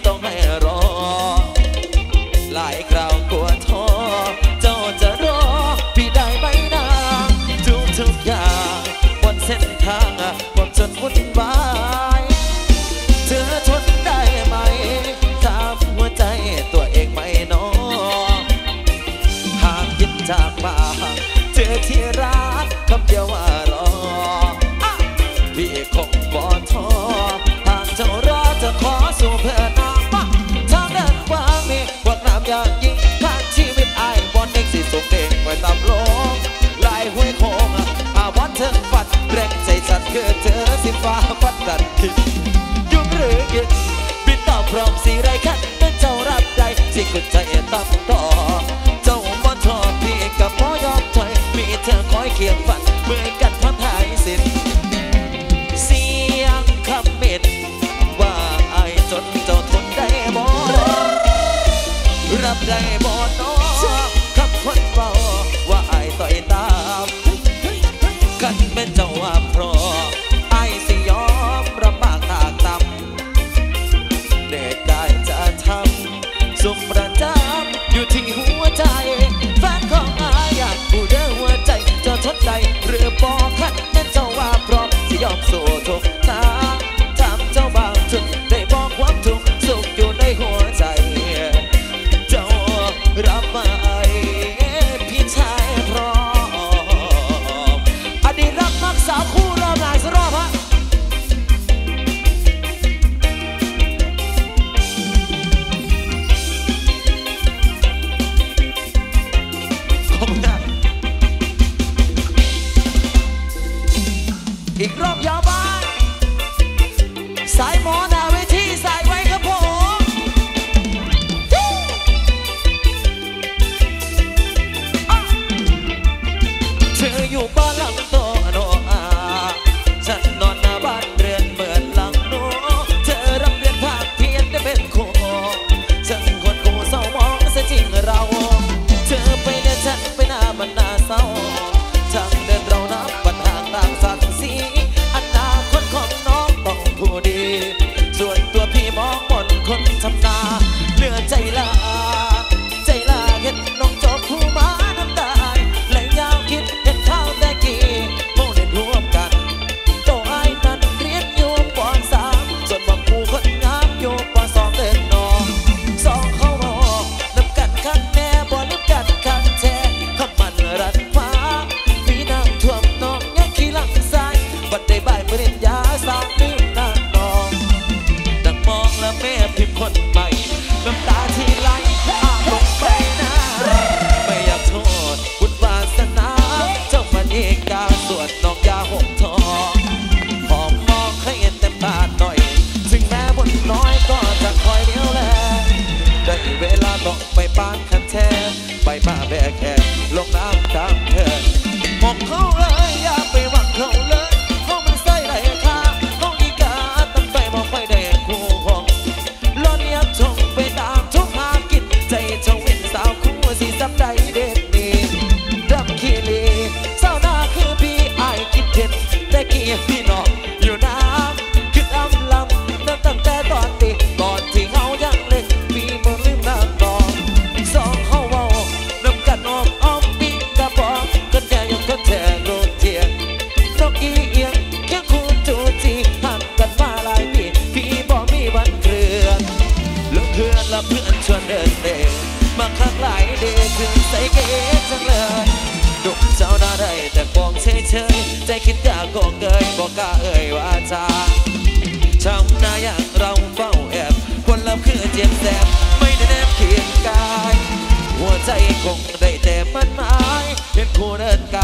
ต้องให้รอหลายคราวกลัวท้อเจ้าจะรอพี่ได้ไหมนะทุกอย่างบนเส้นทางผมจนวุ่นวายเธอทนได้ไหมถามหัวใจตัวเองไหมน้องหากยินจากมาเจอที่รักคำเดียวว่ารอพี่คงบ่ท้อหากเจ้ารอจะขอสู้เพื่อน้องทางเดินกว้างมีกวักน้ำอย่างยิ่งทางชีวิตไอ้บอนเองสิส่งเด็กไว้ตามโลกลายห้วยโค้งบอนเธอฝันแรงใจฉันคือเธอสิฟ้าฟัดกันคิดยุ่งหรือกินบินต่อพร้อมสีไรคันเป็นเจ้ารับใจสิกุใจตั้งต่อเจ้าบ่ท้อพี่กับบ่ยอมถอยมีเธอคอยเคียงฝันเมื่อกันพันหายสิ้นเสียงคำเม็ดว่าไอ้จนเจ้าทนได้บ่รับได้บ่น้องคำคนเบาว่าไอ้ต่อยตามกันเป็นเจ้าว่าเพราะไอ้สิยอมรับปากตากตำเด็กได้จะทำสุขประจำอยู่ที่หัวใจแฟนของไอ้อยากผู้เดินหัวใจจะทนได้หรือบ่คันเป็นเจ้าว่าเพราะสิยอมสู้ทุกทางทำเจ้าบางจุดได้บอกความทุกข์สุขอยู่ในหัวใจเจ้ารับมาไอ้พี่ชายพร้อมอดีตรักมักสาวคู่รอบงานสรอบฮะขอบคุณนะอีกรอบยาวบ้านสายหมอหน้าเวทีสายไว้ครับผมเธออยู่บ้านหลังโตโนอาฉันนอนหน้าบ้านเรือนเหมือนหลังโนเธอรับเรียนภาคเพียนได้เป็นครูฉันคนกูเศร้ามองเสียจริงเราเธอไปเดินฉันไปหน้ามันหน้าเศร้าทางเดินเรานับปัญหาต่างสักสีอนาคตของน้องต้องผู้ดีส่วนตัวพี่มองมนคนทำนาเหลือใจลาเห็นน้องจบคู่มาน้ำตาและยาวคิดเห็นข้าวแต่กี่โมเดินร่วมกันโตไอ้นั้นเรียนอยู่ปอนสามส่วนบอกกูคนงามอยู่ปอนสองเดินนอนสองเข้ามองน้ำกันคันแน่บ่น้ำกันคันแท้คำมันรันฟ้ามีน้ำท่วมน้องยังขี้หลังซ้ายบัดได้บ่ายปริญญาสาวลืมนางนองดังมองแล้วแม่พิมพ์คนใหม่น้ำตาที่ไหลอาบลงไปนะไม่อยากโทษบุญวาสนาเจ้ามันเอกาส่วนน้องยาหงทองหอมมองให้เห็นเต็มตาหน่อยถึงแม้บุญน้อยก็จะคอยเลี้ยวแลได้เวลาต้องไปบ้านคันแท้ไปมาแบกแขนลงน้ำตามเธอมองเขาเลยอย่าไปหวังเขาเลยเขามันใส่ไรค่าเขาดีกาตั้งใจมองไปได้คู่ห้องล้อนยักชงไปตามทุกหากินใจเจ้าเว้นสาวคู่สิสับใดเด็ดนี่ดับขี้ลีสาวหน้าคือพี่ไอ้คิดเห็นแต่กี้พี่น้องอยู่น้ำคิดอ้ำลำนั่นตั้งแต่ตอนตีก่อนที่เขายังเล็กพี่บ่ลืมนางนองสองเขาเว้าน้ำกันอ้อมปีกระบอกกันแก่ยังก็แทงโรดเทียงนกอีเอียงแค่คู่จูจีหักกันมาหลายปีพี่บ่มีวันเคลื่อนลงเพื่อนและเพื่อนชวนเดินเดทมาข้างหลายเดทถึงใส่เกศจังเลยดุเจ้าหน้าได้แต่มองเฉยใจคิดอยากโกงเกยบอกกล้าเอ่ยว่าจาชาวนาอย่างเราเฝ้าแอบคนละคือเจ็บแสบไม่ได้แนบเคียงกายหัวใจคงได้แต่มันหมายเห็นคู่เดินก